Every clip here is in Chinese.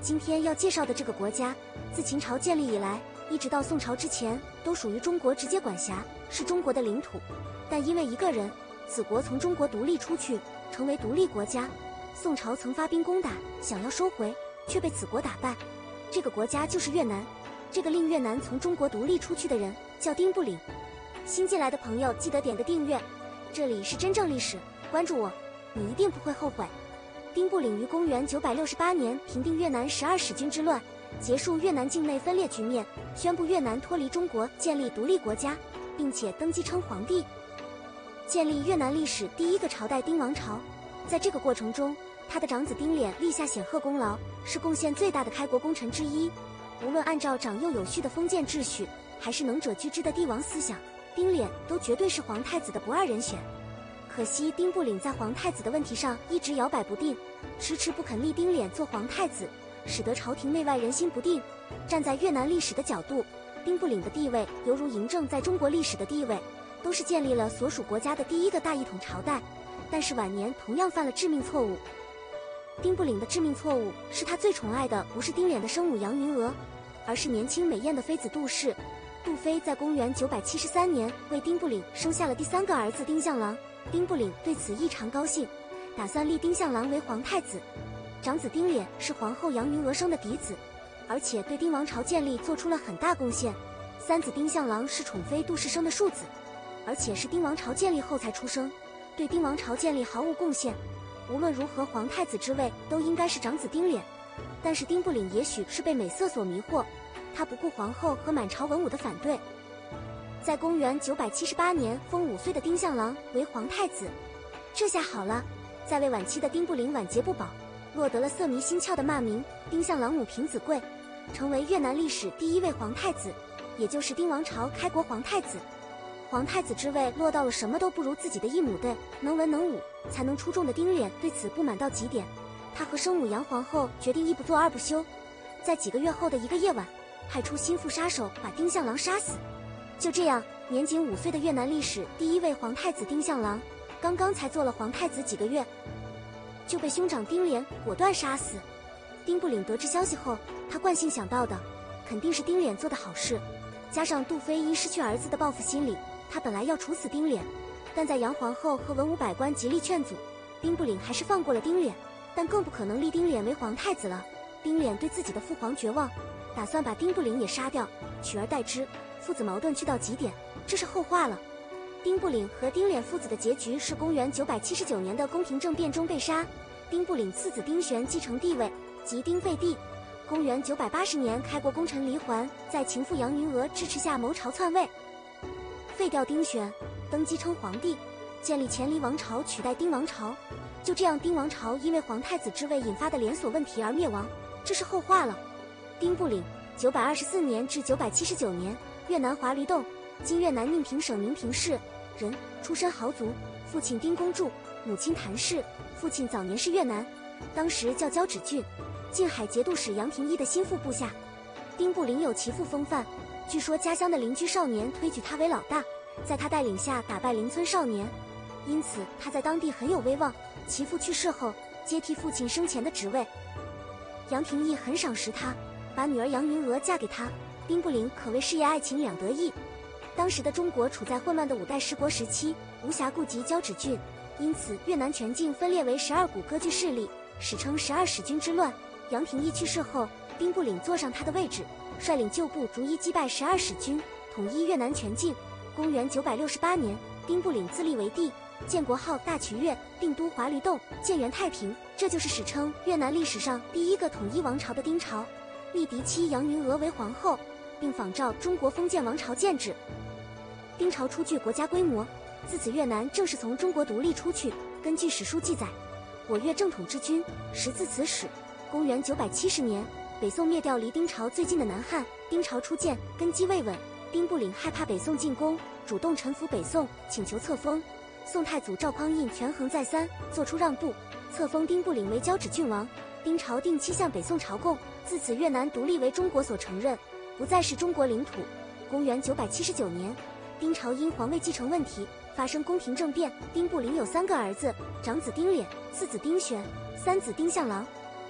今天要介绍的这个国家，自秦朝建立以来，一直到宋朝之前，都属于中国直接管辖，是中国的领土。但因为一个人，此国从中国独立出去，成为独立国家。宋朝曾发兵攻打，想要收回，却被此国打败。这个国家就是越南。这个令越南从中国独立出去的人叫丁部领。新进来的朋友记得点个订阅，这里是真正历史，关注我，你一定不会后悔。丁部领于公元968年平定越南12使君之乱，结束越南境内分裂局面，宣布越南脱离中国，建立独立国家，并且登基称皇帝，建立越南历史第一个朝代丁王朝。在这个过程中，他的长子丁敛立下显赫功劳，是贡献最大的开国功臣之一。无论按照长幼有序的封建秩序，还是能者居之的帝王思想，丁敛都绝对是皇太子的不二人选。可惜丁部领在皇太子的问题上一直摇摆不定，迟迟不肯立丁敛做皇太子，使得朝廷内外人心不定。站在越南历史的角度，丁部领的地位犹如嬴政在中国历史的地位，都是建立了所属国家的第一个大一统朝代，但是晚年同样犯了致命错误。丁部领的致命错误是他最宠爱的不是丁敛的生母杨云娥，而是年轻美艳的妃子杜氏。杜妃在公元973年为丁部领生下了第3个儿子丁向郎，丁部领对此异常高兴，打算立丁向郎为皇太子。长子丁敛是皇后杨云娥生的嫡子，而且对丁王朝建立做出了很大贡献。三子丁向郎是宠妃杜氏生的庶子，而且是丁王朝建立后才出生，对丁王朝建立毫无贡献。无论如何，皇太子之位都应该是长子丁敛。但是丁部领也许是被美色所迷惑，他不顾皇后和满朝文武的反对，在公元978年封5岁的丁向郎为皇太子。这下好了，在位晚期的丁部领晚节不保，落得了色迷心窍的骂名。丁向郎母凭子贵，成为越南历史第1位皇太子，也就是丁王朝开国皇太子。皇太子之位落到了什么都不如自己的一母的能文能武才能出众的丁敛，对此不满到极点。他和生母杨皇后决定一不做二不休，在几个月后的一个夜晚，派出心腹杀手把丁向郎杀死。就这样，年仅5岁的越南历史第1位皇太子丁向郎，刚刚才做了皇太子几个月，就被兄长丁敛果断杀死。丁部领得知消息后，他惯性想到的肯定是丁敛做的好事，加上杜妃因失去儿子的报复心理，他本来要处死丁敛，但在杨皇后和文武百官极力劝阻，丁部领还是放过了丁敛，但更不可能立丁敛为皇太子了。丁敛对自己的父皇绝望，打算把丁部领也杀掉，取而代之。父子矛盾剧到极点，这是后话了。丁部领和丁敛父子的结局是公元979年的宫廷政变中被杀，丁部领次子丁玄继承帝位，即丁废帝。公元980年，开国功臣黎桓在情妇杨云娥支持下谋朝篡位，废掉丁玄，登基称皇帝，建立前黎王朝，取代丁王朝。就这样，丁王朝因为皇太子之位引发的连锁问题而灭亡，这是后话了。丁部领924年至979年，越南华驴洞（今越南宁平省宁平市）人，出身豪族，父亲丁公柱，母亲谭氏。父亲早年是越南，当时叫交趾郡，晋海节度使杨廷益的心腹部下。丁部领有其父风范，据说家乡的邻居少年推举他为老大，在他带领下打败邻村少年，因此他在当地很有威望。其父去世后，接替父亲生前的职位。杨廷益很赏识他，把女儿杨云娥嫁给他。丁部领可谓事业爱情两得意。当时的中国处在混乱的5代十国时期，无暇顾及交趾郡，因此越南全境分裂为12股割据势力，史称12使君之乱。杨廷益去世后，丁部领坐上他的位置，率领旧部逐一击败12使君，统一越南全境。公元968年，丁部领自立为帝，建国号大渠越，定都华驴洞，建元太平。这就是史称越南历史上第1个统一王朝的丁朝，立嫡妻杨云娥为皇后，并仿照中国封建王朝建制。丁朝初具国家规模，自此越南正式从中国独立出去。根据史书记载，我越正统之君，识字此始。公元970年，北宋灭掉离丁朝最近的南汉，丁朝初建，根基未稳。丁部领害怕北宋进攻，主动臣服北宋，请求册封。宋太祖赵匡胤权衡再三，做出让步，册封丁部领为交趾郡王。丁朝定期向北宋朝贡，自此越南独立为中国所承认，不再是中国领土。公元979年，丁朝因皇位继承问题发生宫廷政变，丁部领有3个儿子，长子丁敛，次子丁玄，三子丁向郎。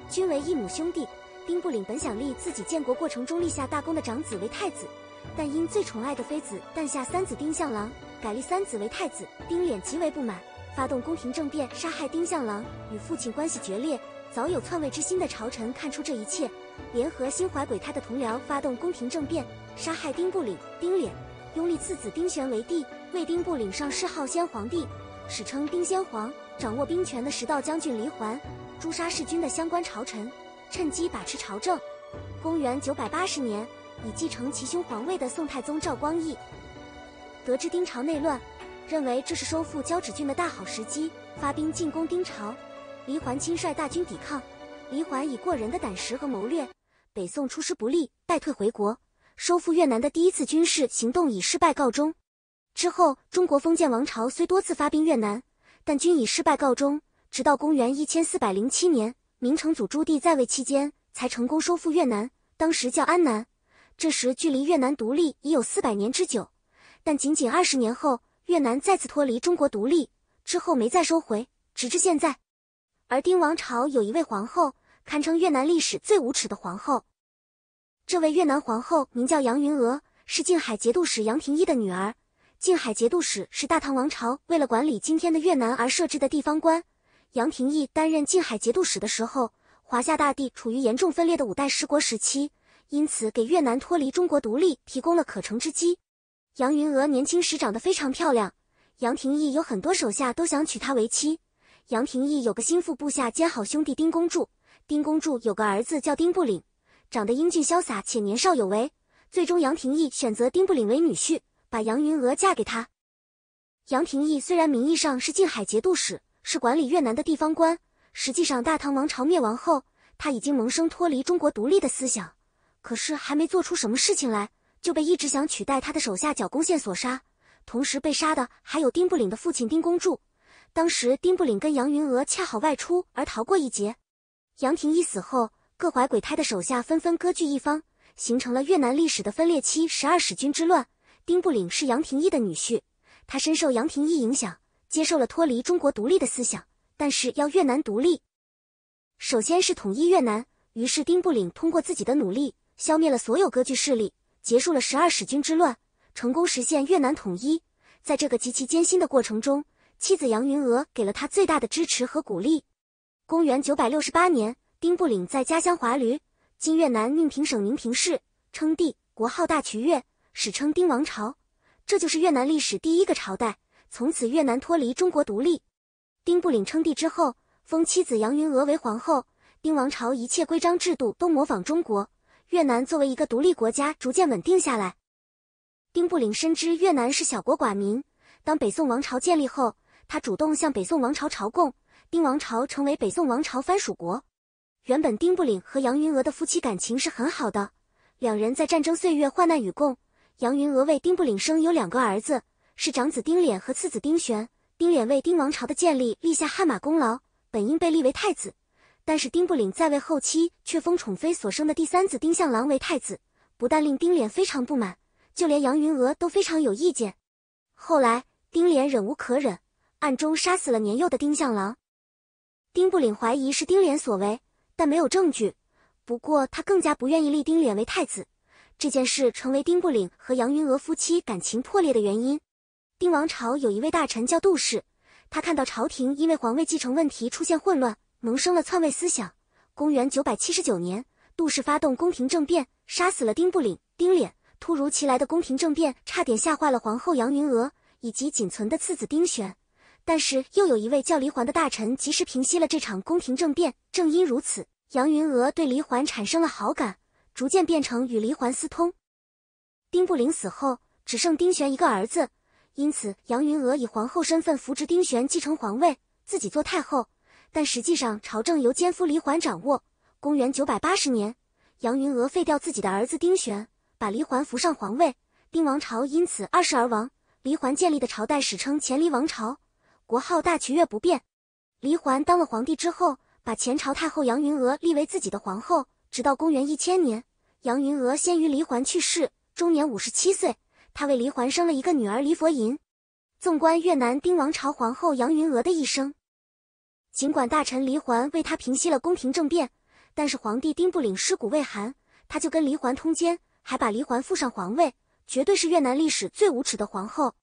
均为异母兄弟。丁不领本想立自己建国过程中立下大功的长子为太子，但因最宠爱的妃子诞下三子丁相郎，改立三子为太子。丁敛极为不满，发动宫廷政变，杀害丁相郎，与父亲关系决裂。早有篡位之心的朝臣看出这一切，联合心怀鬼胎的同僚发动宫廷政变，杀害丁不领、丁敛，拥立次子丁玄为帝，为丁不领上谥号先皇帝，史称丁先皇。掌握兵权的10道将军黎桓诛杀弑君的相关朝臣，趁机把持朝政。公元980年，已继承其兄皇位的宋太宗赵光义得知丁朝内乱，认为这是收复交趾郡的大好时机，发兵进攻丁朝。黎桓亲率大军抵抗，黎桓以过人的胆识和谋略，北宋出师不利，败退回国。收复越南的第一次军事行动以失败告终。之后，中国封建王朝虽多次发兵越南，但均以失败告终。直到公元1407年，明成祖朱棣在位期间，才成功收复越南，当时叫安南。这时距离越南独立已有400年之久，但仅仅20年后，越南再次脱离中国独立，之后没再收回，直至现在。而丁王朝有一位皇后，堪称越南历史最无耻的皇后。这位越南皇后名叫杨云娥，是靖海节度使杨廷益的女儿。靖海节度使是大唐王朝为了管理今天的越南而设置的地方官。杨廷益担任靖海节度使的时候，华夏大地处于严重分裂的5代十国时期，因此给越南脱离中国独立提供了可乘之机。杨云娥年轻时长得非常漂亮，杨廷益有很多手下都想娶她为妻。杨廷益有个心腹部下兼好兄弟丁公柱，丁公柱有个儿子叫丁不领，长得英俊潇洒且年少有为。最终杨廷益选择丁不领为女婿，把杨云娥嫁给他。杨廷益虽然名义上是靖海节度使，是管理越南的地方官，实际上大唐王朝灭亡后，他已经萌生脱离中国独立的思想，可是还没做出什么事情来，就被一直想取代他的手下剿攻陷所杀。同时被杀的还有丁不领的父亲丁公柱。当时丁不领跟杨云娥恰好外出而逃过一劫。杨廷益死后，各怀鬼胎的手下纷纷割据一方，形成了越南历史的分裂期12使君之乱。丁不领是杨廷益的女婿，他深受杨廷益影响，接受了脱离中国独立的思想，但是要越南独立，首先是统一越南。于是丁不领通过自己的努力，消灭了所有割据势力，结束了12使君之乱，成功实现越南统一。在这个极其艰辛的过程中，妻子杨云娥给了他最大的支持和鼓励。公元968年，丁不领在家乡华驴（今越南宁平省宁平市）称帝，国号大渠越，史称丁王朝。这就是越南历史第一个朝代，从此越南脱离中国独立。丁不领称帝之后，封妻子杨云娥为皇后，丁王朝一切规章制度都模仿中国，越南作为一个独立国家逐渐稳定下来。丁不领深知越南是小国寡民，当北宋王朝建立后，他主动向北宋王朝朝贡，丁王朝成为北宋王朝藩属国。原本丁不领和杨云娥的夫妻感情是很好的，两人在战争岁月患难与共。杨云娥为丁不领生有2个儿子，是长子丁敛和次子丁玄。丁敛为丁王朝的建立立下汗马功劳，本应被立为太子，但是丁不领在位后期却封宠妃所生的第3子丁相郎为太子，不但令丁敛非常不满，就连杨云娥都非常有意见。后来丁敛忍无可忍，暗中杀死了年幼的丁相郎。丁不领怀疑是丁敛所为，但没有证据。不过他更加不愿意立丁敛为太子，这件事成为丁不领和杨云娥夫妻感情破裂的原因。丁王朝有一位大臣叫杜氏，他看到朝廷因为皇位继承问题出现混乱，萌生了篡位思想。公元979年，杜氏发动宫廷政变，杀死了丁不领、丁敛。突如其来的宫廷政变差点吓坏了皇后杨云娥以及仅存的次子丁玄，但是又有一位叫黎桓的大臣及时平息了这场宫廷政变。正因如此，杨云娥对黎桓产生了好感，逐渐变成与黎桓私通。丁不领死后，只剩丁玄一个儿子，因此杨云娥以皇后身份扶植丁玄继承皇位，自己做太后，但实际上朝政由奸夫黎桓掌握。公元980年，杨云娥废掉自己的儿子丁玄，把黎桓扶上皇位，丁王朝因此2世而亡。黎桓建立的朝代史称前黎王朝，国号大渠越不变。黎桓当了皇帝之后，把前朝太后杨云娥立为自己的皇后，直到公元1000年，杨云娥先于黎桓去世，终年57岁。她为黎桓生了一个女儿黎佛银。纵观越南丁王朝皇后杨云娥的一生，尽管大臣黎桓为她平息了宫廷政变， 但是皇帝丁不领尸骨未寒，他就跟黎环通奸，还把黎环附上皇位，绝对是越南历史最无耻的皇后。